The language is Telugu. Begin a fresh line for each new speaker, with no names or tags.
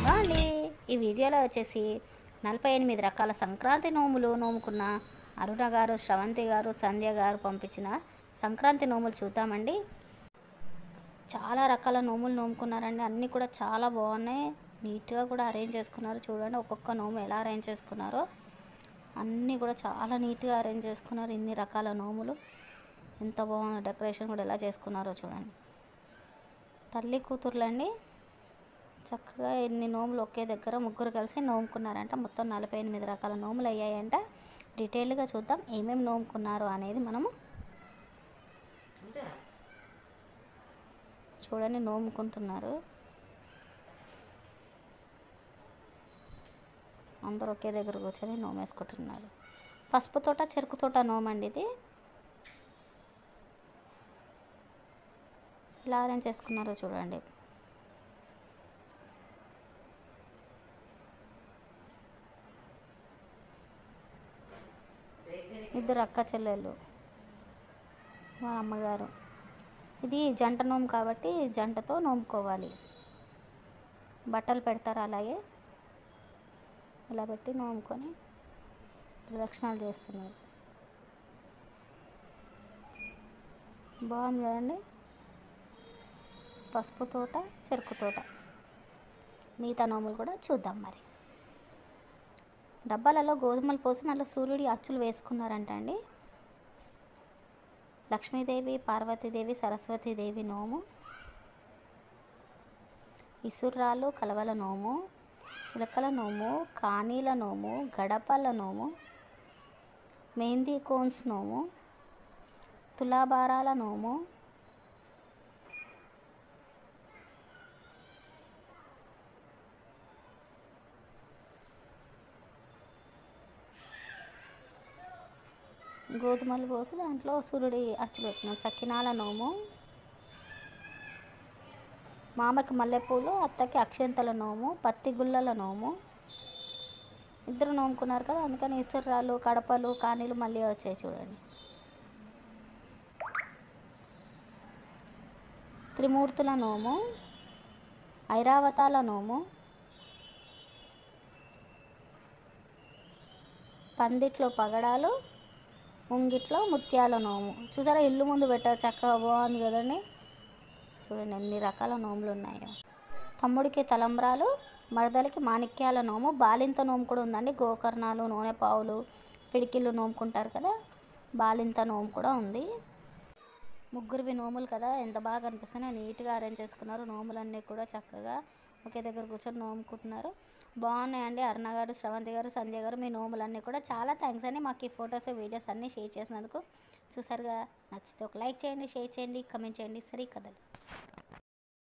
హలో అండి. ఈ వీడియోలో వచ్చేసి 48 రకాల సంక్రాంతి నోములు నోముకున్న అరుణ గారు, శ్రవంతి గారు, సంధ్య గారు పంపించిన సంక్రాంతి నోములు చూద్దామండి. చాలా రకాల నోములు నోముకున్నారండి. అన్నీ కూడా చాలా బాగున్నాయి. నీట్గా కూడా అరేంజ్ చేసుకున్నారు. చూడండి ఒక్కొక్క నోము ఎలా అరేంజ్ చేసుకున్నారో. అన్నీ కూడా చాలా నీట్గా అరేంజ్ చేసుకున్నారు. ఇన్ని రకాల నోములు ఎంత బాగుందో. డెకరేషన్ కూడా ఎలా చేసుకున్నారో చూడండి. తల్లి కూతుర్లండి చక్కగా ఎన్ని నోములు ఒకే దగ్గర ముగ్గురు కలిసి నోముకున్నారంట. మొత్తం 48 రకాల నోములు అయ్యాయంట. డీటెయిల్గా చూద్దాం ఏమేమి నోముకున్నారు అనేది మనము. చూడండి నోముకుంటున్నారు. అందరూ ఒకే దగ్గర కూర్చొని నోమేసుకుంటున్నారు. పసుపు తోట చెరుకు తోట నోమండి ఇది. ఇలా అరేంజ్ చేసుకున్నారో చూడండి. ఇద్దరు అక్క చెల్లెళ్ళు, మా అమ్మగారు. ఇది జంట నోము కాబట్టి జంటతో నోముకోవాలి. బట్టలు పెడతారు అలాగే. ఇలా పెట్టి నోముకొని ప్రదక్షిణాలు చేస్తున్నారు. బాగుంది కదండి. పసుపు తోట చెరుకు తోట. మిగతా నోములు కూడా చూద్దాం మరి. డబ్బాలలో గోధుమలు పోసి దాంట్లో సూర్యుడి అచ్చులు వేసుకున్నారంట అండి. లక్ష్మీదేవి, పార్వతీదేవి, సరస్వతీదేవి నోము. ఇసుర్రాలు కలవల నోము, చిలకల నోము, కానీల నోము, గడపల నోము, మెహందీ కోన్స్ నోము, తులాభారాల నోము, గోధుమలు పోసి దాంట్లో సూర్యుడి అచ్చు పెట్టిన సకినాల నోము, మామకి మల్లెపూలు, అత్తకి అక్షంతల నోము, పత్తి గుల్లల నోము. ఇద్దరు నోముకున్నారు కదా, అందుకని ఇసుర్రాలు, కడపలు, కానీలు మళ్ళీ వచ్చాయి చూడండి. త్రిమూర్తుల నోము, ఐరావతాల నోము, పందిట్లో పగడాలు, ముంగిట్లో ముత్యాల నోము. చూసారా ఇల్లు ముందు పెట్టారు చక్కగా. బాగుంది కదండి. చూడండి ఎన్ని రకాల నోములు ఉన్నాయో. తమ్ముడికి తలంబ్రాలు, మరదలకి మాణిక్యాల నోము, బాలింత నోము కూడా ఉందండి. గోకర్ణాలు, నూనె పావులు, పిడికిళ్ళు నోముకుంటారు కదా, బాలింత నోము కూడా ఉంది. ముగ్గురివి నోములు కదా, ఎంత బాగా అనిపిస్తున్నాయో. నీట్గా అరేంజ్ చేసుకున్నారు. నోములన్నీ కూడా చక్కగా ఒకే దగ్గర కూర్చొని నోముకుంటున్నారు. బాగున్నాయండి. అరుణ గారు, శ్రవంతి గారు, సంధ్య గారు మీ నోములన్నీ కూడా చాలా థ్యాంక్స్ అండి. మాకు ఈ ఫొటోస్ వీడియోస్ అన్నీ షేర్ చేసినందుకు. చూసారుగా, నచ్చితే ఒక లైక్ చేయండి, షేర్ చేయండి, కమెంట్ చేయండి. సరే కథలు.